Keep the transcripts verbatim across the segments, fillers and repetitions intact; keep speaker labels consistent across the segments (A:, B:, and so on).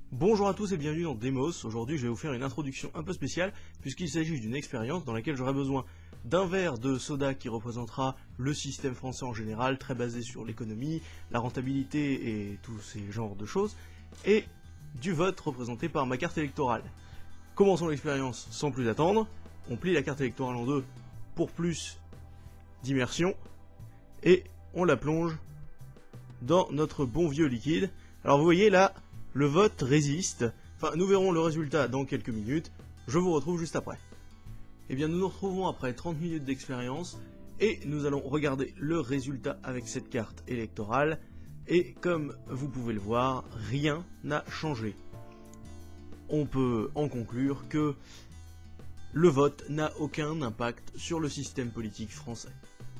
A: Bonjour à tous et bienvenue dans Demos. Aujourd'hui je vais vous faire une introduction un peu spéciale puisqu'il s'agit d'une expérience dans laquelle j'aurai besoin d'un verre de soda qui représentera le système français en général, très basé sur l'économie, la rentabilité et tous ces genres de choses, et du vote représenté par ma carte électorale. Commençons l'expérience sans plus attendre, on plie la carte électorale en deux pour plus d'immersion et on la plonge dans notre bon vieux liquide. Alors vous voyez là, le vote résiste, enfin nous verrons le résultat dans quelques minutes, je vous retrouve juste après. Et bien nous nous retrouvons après trente minutes d'expérience et nous allons regarder le résultat avec cette carte électorale et comme vous pouvez le voir, rien n'a changé. On peut en conclure que le vote n'a aucun impact sur le système politique français.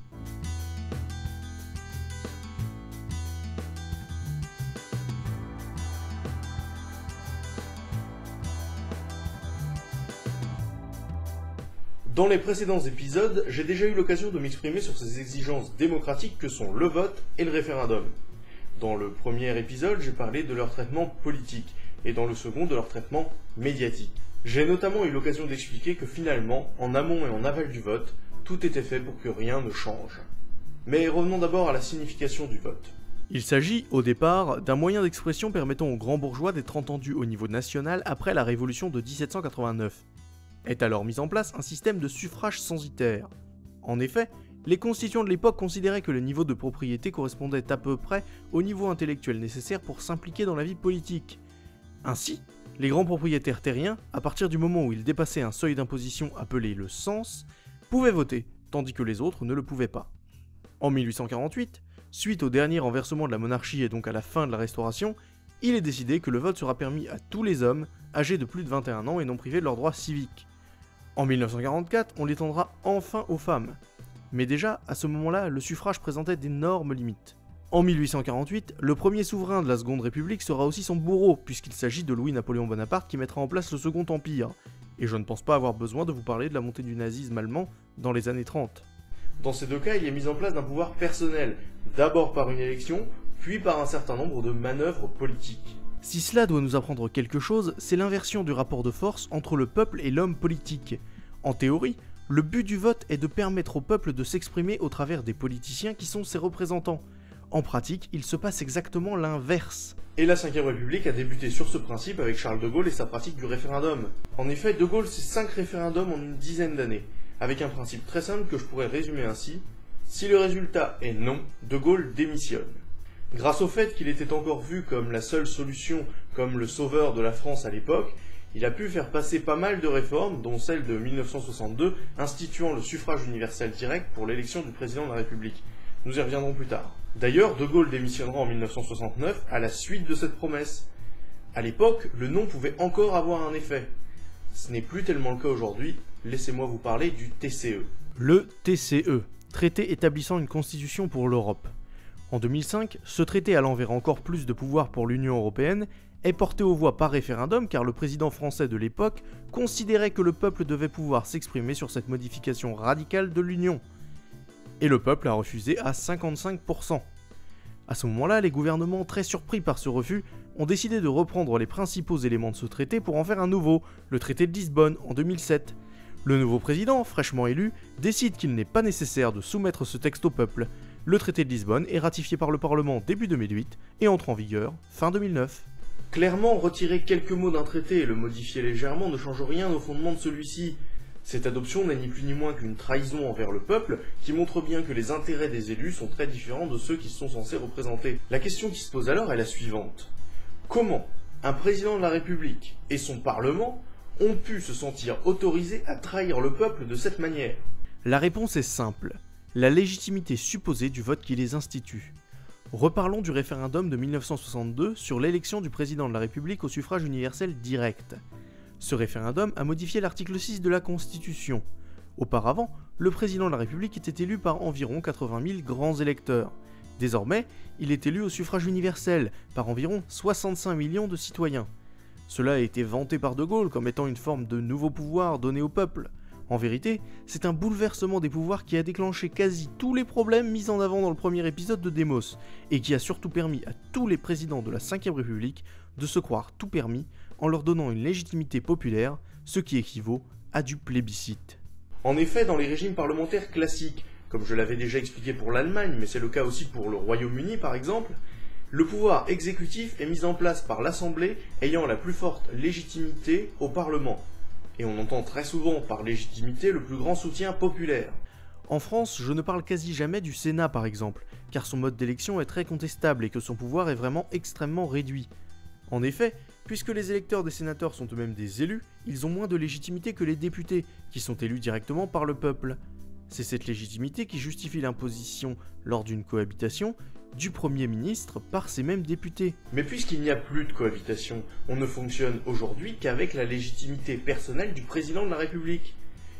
A: Dans les précédents épisodes, j'ai déjà eu l'occasion de m'exprimer sur ces exigences démocratiques que sont le vote et le référendum. Dans le premier épisode, j'ai parlé de leur traitement politique, et dans le second de leur traitement médiatique. J'ai notamment eu l'occasion d'expliquer que finalement, en amont et en aval du vote, tout était fait pour que rien ne change. Mais revenons d'abord à la signification du vote. Il s'agit, au départ, d'un moyen d'expression permettant aux grands bourgeois d'être entendus au niveau national après la Révolution de dix-sept cent quatre-vingt-neuf. Est alors mis en place un système de suffrage censitaire. En effet, les constituants de l'époque considéraient que le niveau de propriété correspondait à peu près au niveau intellectuel nécessaire pour s'impliquer dans la vie politique. Ainsi, les grands propriétaires terriens, à partir du moment où ils dépassaient un seuil d'imposition appelé le cens, pouvaient voter, tandis que les autres ne le pouvaient pas. En mille huit cent quarante-huit, suite au dernier renversement de la monarchie et donc à la fin de la Restauration, il est décidé que le vote sera permis à tous les hommes âgés de plus de vingt et un ans et non privés de leurs droits civiques. En mille neuf cent quarante-quatre, on l'étendra enfin aux femmes. Mais déjà, à ce moment-là, le suffrage présentait d'énormes limites. En mille huit cent quarante-huit, le premier souverain de la Seconde République sera aussi son bourreau, puisqu'il s'agit de Louis-Napoléon Bonaparte qui mettra en place le Second Empire. Et je ne pense pas avoir besoin de vous parler de la montée du nazisme allemand dans les années trente. Dans ces deux cas, il est mis en place d'un pouvoir personnel, d'abord par une élection, puis par un certain nombre de manœuvres politiques. Si cela doit nous apprendre quelque chose, c'est l'inversion du rapport de force entre le peuple et l'homme politique. En théorie, le but du vote est de permettre au peuple de s'exprimer au travers des politiciens qui sont ses représentants. En pratique, il se passe exactement l'inverse. Et la cinquième République a débuté sur ce principe avec Charles de Gaulle et sa pratique du référendum. En effet, de Gaulle c'est cinq référendums en une dizaine d'années, avec un principe très simple que je pourrais résumer ainsi. Si le résultat est non, de Gaulle démissionne. Grâce au fait qu'il était encore vu comme la seule solution, comme le sauveur de la France à l'époque, il a pu faire passer pas mal de réformes, dont celle de mille neuf cent soixante-deux, instituant le suffrage universel direct pour l'élection du président de la République. Nous y reviendrons plus tard. D'ailleurs, De Gaulle démissionnera en mille neuf cent soixante-neuf à la suite de cette promesse. À l'époque, le non pouvait encore avoir un effet. Ce n'est plus tellement le cas aujourd'hui, laissez-moi vous parler du T C E. Le T C E, traité établissant une constitution pour l'Europe. En deux mille cinq, ce traité allant vers encore plus de pouvoir pour l'Union européenne est porté aux voix par référendum car le président français de l'époque considérait que le peuple devait pouvoir s'exprimer sur cette modification radicale de l'Union. Et le peuple a refusé à cinquante-cinq pour cent. À ce moment-là, les gouvernements, très surpris par ce refus, ont décidé de reprendre les principaux éléments de ce traité pour en faire un nouveau, le traité de Lisbonne, en deux mille sept. Le nouveau président, fraîchement élu, décide qu'il n'est pas nécessaire de soumettre ce texte au peuple. Le traité de Lisbonne est ratifié par le Parlement début deux mille huit et entre en vigueur fin deux mille neuf. Clairement, retirer quelques mots d'un traité et le modifier légèrement ne change rien au fondement de celui-ci. Cette adoption n'est ni plus ni moins qu'une trahison envers le peuple qui montre bien que les intérêts des élus sont très différents de ceux qu'ils sont censés représenter. La question qui se pose alors est la suivante. Comment un président de la République et son Parlement ont pu se sentir autorisés à trahir le peuple de cette manière? La réponse est simple. La légitimité supposée du vote qui les institue. Reparlons du référendum de mille neuf cent soixante-deux sur l'élection du président de la République au suffrage universel direct. Ce référendum a modifié l'article six de la Constitution. Auparavant, le président de la République était élu par environ quatre-vingt mille grands électeurs. Désormais, il est élu au suffrage universel par environ soixante-cinq millions de citoyens. Cela a été vanté par De Gaulle comme étant une forme de nouveau pouvoir donné au peuple. En vérité, c'est un bouleversement des pouvoirs qui a déclenché quasi tous les problèmes mis en avant dans le premier épisode de Demos, et qui a surtout permis à tous les présidents de la cinquième République
B: de se croire tout permis en leur donnant une légitimité populaire, ce qui équivaut à du plébiscite.
A: En effet, dans les régimes parlementaires classiques, comme je l'avais déjà expliqué pour l'Allemagne, mais c'est le cas aussi pour le Royaume-Uni par exemple, le pouvoir exécutif est mis en place par l'Assemblée ayant la plus forte légitimité au Parlement. Et on entend très souvent par légitimité le plus grand soutien populaire.
B: En France, je ne parle quasi jamais du Sénat par exemple, car son mode d'élection est très contestable et que son pouvoir est vraiment extrêmement réduit. En effet, puisque les électeurs des sénateurs sont eux-mêmes des élus, ils ont moins de légitimité que les députés, qui sont élus directement par le peuple. C'est cette légitimité qui justifie l'imposition, lors d'une cohabitation, du Premier ministre par ces mêmes députés.
A: Mais puisqu'il n'y a plus de cohabitation, on ne fonctionne aujourd'hui qu'avec la légitimité personnelle du président de la République.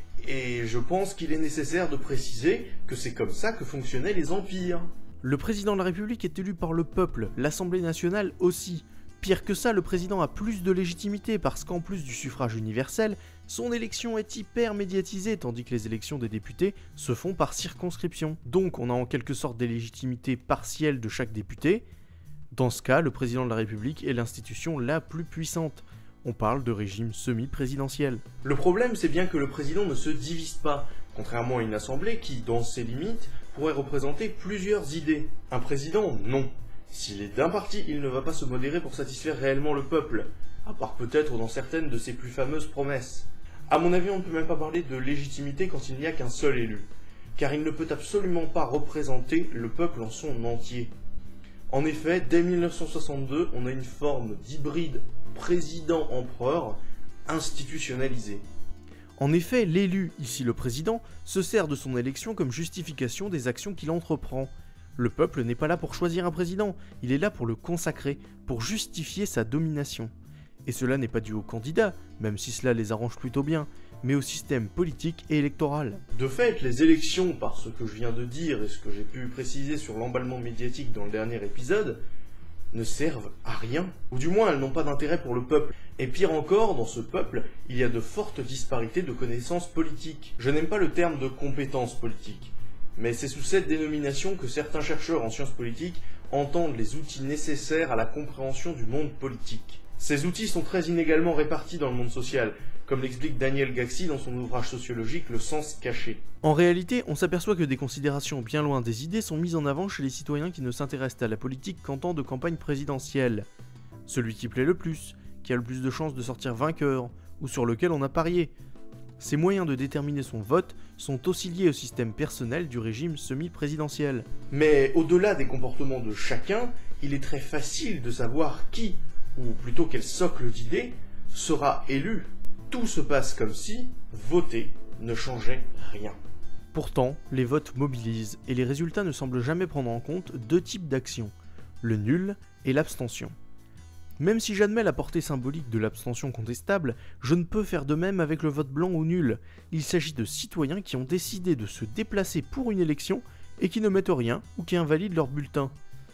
A: Et je pense qu'il est nécessaire de préciser que c'est comme ça que fonctionnaient les empires.
B: Le président de la République est élu par le peuple, l'Assemblée nationale aussi. Pire que ça, le président a plus de légitimité parce qu'en plus du suffrage universel, son élection est hyper médiatisée tandis que les élections des députés se font par circonscription. Donc on a en quelque sorte des légitimités partielles de chaque député. Dans ce cas, le président de la République est l'institution la plus puissante. On parle de régime semi-présidentiel.
A: Le problème, c'est bien que le président ne se divise pas, contrairement à une assemblée qui, dans ses limites, pourrait représenter plusieurs idées. Un président, non. S'il est d'un parti, il ne va pas se modérer pour satisfaire réellement le peuple, à part peut-être dans certaines de ses plus fameuses promesses. À mon avis, on ne peut même pas parler de légitimité quand il n'y a qu'un seul élu, car il ne peut absolument pas représenter le peuple en son entier. En effet, dès mille neuf cent soixante-deux, on a une forme d'hybride président-empereur institutionnalisée.
B: En effet, l'élu, ici le président, se sert de son élection comme justification des actions qu'il entreprend. Le peuple n'est pas là pour choisir un président, il est là pour le consacrer, pour justifier sa domination. Et cela n'est pas dû aux candidats, même si cela les arrange plutôt bien, mais au système politique et électoral.
A: De fait, les élections, par ce que je viens de dire et ce que j'ai pu préciser sur l'emballement médiatique dans le dernier épisode, ne servent à rien, ou du moins elles n'ont pas d'intérêt pour le peuple. Et pire encore, dans ce peuple, il y a de fortes disparités de connaissances politiques. Je n'aime pas le terme de compétences politiques, mais c'est sous cette dénomination que certains chercheurs en sciences politiques entendent les outils nécessaires à la compréhension du monde politique. Ces outils sont très inégalement répartis dans le monde social, comme l'explique Daniel Gaxi dans son ouvrage sociologique Le sens caché.
B: En réalité, on s'aperçoit que des considérations bien loin des idées sont mises en avant chez les citoyens qui ne s'intéressent à la politique qu'en temps de campagne présidentielle. Celui qui plaît le plus, qui a le plus de chances de sortir vainqueur, ou sur lequel on a parié. Ces moyens de déterminer son vote sont aussi liés au système personnel du régime semi-présidentiel.
A: Mais au-delà des comportements de chacun, il est très facile de savoir qui, ou plutôt quel socle d'idées, sera élu. Tout se passe comme si voter ne changeait rien.
B: Pourtant, les votes mobilisent et les résultats ne semblent jamais prendre en compte deux types d'actions, le nul et l'abstention. Même si j'admets la portée symbolique de l'abstention contestable, je ne peux faire de même avec le vote blanc ou nul. Il s'agit de citoyens qui ont décidé de se déplacer pour une élection et qui ne mettent rien ou qui invalident leur bulletin.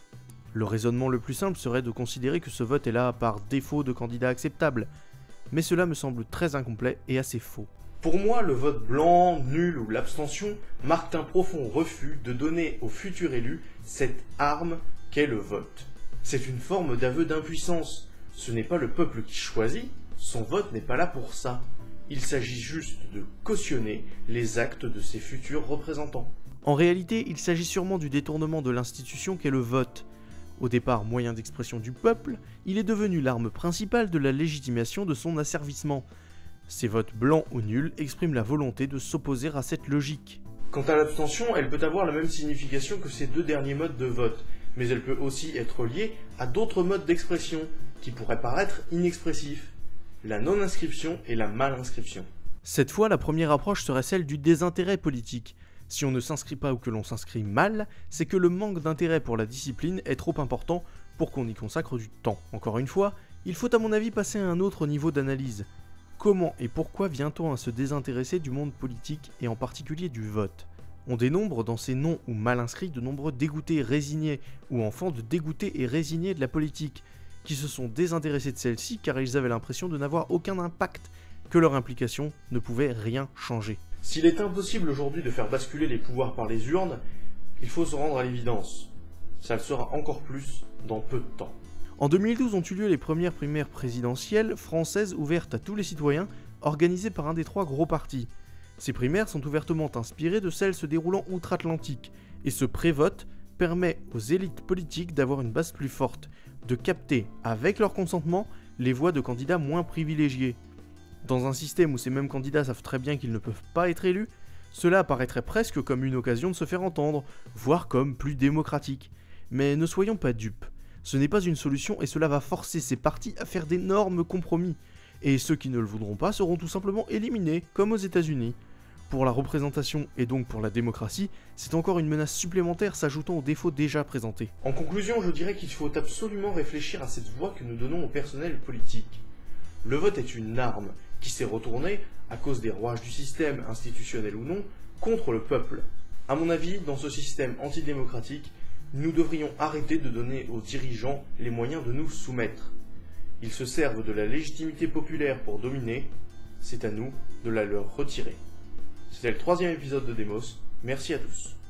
B: Le raisonnement le plus simple serait de considérer que ce vote est là par défaut de candidat acceptable, mais cela me semble très incomplet et assez faux.
A: Pour moi, le vote blanc, nul ou l'abstention marquent un profond refus de donner au futur élu cette arme qu'est le vote. C'est une forme d'aveu d'impuissance. Ce n'est pas le peuple qui choisit, son vote n'est pas là pour ça. Il s'agit juste de cautionner les actes de ses futurs représentants.
B: En réalité, il s'agit sûrement du détournement de l'institution qu'est le vote. Au départ moyen d'expression du peuple, il est devenu l'arme principale de la légitimation de son asservissement. Ces votes blancs ou nuls expriment la volonté de s'opposer à cette logique.
A: Quant à l'abstention, elle peut avoir la même signification que ces deux derniers modes de vote, mais elle peut aussi être liée à d'autres modes d'expression qui pourraient paraître inexpressifs, la non-inscription et la mal-inscription.
B: Cette fois, la première approche serait celle du désintérêt politique. Si on ne s'inscrit pas ou que l'on s'inscrit mal, c'est que le manque d'intérêt pour la discipline est trop important pour qu'on y consacre du temps. Encore une fois, il faut à mon avis passer à un autre niveau d'analyse. Comment et pourquoi vient-on à se désintéresser du monde politique et en particulier du vote ? On dénombre dans ces non ou mal inscrits de nombreux dégoûtés, résignés ou enfants de dégoûtés et résignés de la politique, qui se sont désintéressés de celle-ci car ils avaient l'impression de n'avoir aucun impact, que leur implication ne pouvait rien changer.
A: S'il est impossible aujourd'hui de faire basculer les pouvoirs par les urnes, il faut se rendre à l'évidence. Ça le sera encore plus dans peu de temps.
B: En deux mille douze ont eu lieu les premières primaires présidentielles françaises ouvertes à tous les citoyens, organisées par un des trois gros partis. Ces primaires sont ouvertement inspirées de celles se déroulant outre-Atlantique, et ce pré-vote permet aux élites politiques d'avoir une base plus forte, de capter, avec leur consentement, les voix de candidats moins privilégiés. Dans un système où ces mêmes candidats savent très bien qu'ils ne peuvent pas être élus, cela apparaîtrait presque comme une occasion de se faire entendre, voire comme plus démocratique. Mais ne soyons pas dupes, ce n'est pas une solution et cela va forcer ces partis à faire d'énormes compromis. Et ceux qui ne le voudront pas seront tout simplement éliminés, comme aux États-Unis. Pour la représentation et donc pour la démocratie, c'est encore une menace supplémentaire s'ajoutant aux défauts déjà présentés.
A: En conclusion, je dirais qu'il faut absolument réfléchir à cette voie que nous donnons au personnel politique. Le vote est une arme qui s'est retournée, à cause des rouages du système, institutionnel ou non, contre le peuple. À mon avis, dans ce système antidémocratique, nous devrions arrêter de donner aux dirigeants les moyens de nous soumettre. Ils se servent de la légitimité populaire pour dominer, c'est à nous de la leur retirer. C'était le troisième épisode de Demos, merci à tous.